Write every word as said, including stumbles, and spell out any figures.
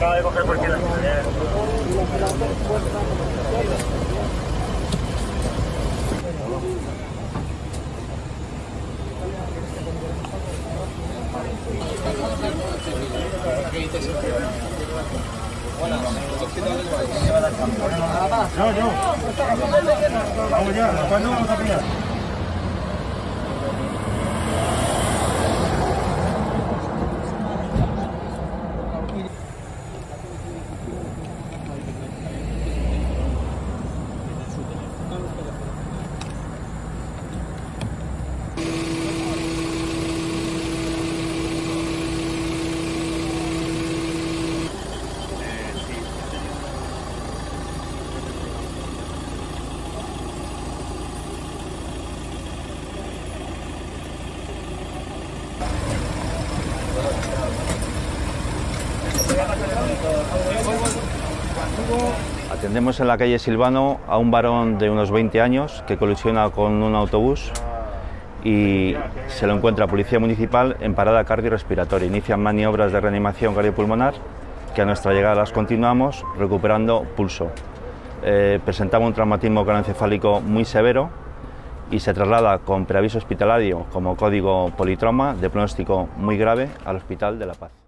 acaba de coger cualquier la No, no. Vamos ya, ¿cuándo vamos a pillar? Atendemos en la calle Silvano a un varón de unos veinte años que colisiona con un autobús y se lo encuentra Policía Municipal en parada cardiorrespiratoria. Inician maniobras de reanimación cardiopulmonar que a nuestra llegada las continuamos recuperando pulso. Eh, presentaba un traumatismo craneoencefálico muy severo y se traslada con preaviso hospitalario como código politrauma de pronóstico muy grave al Hospital de La Paz.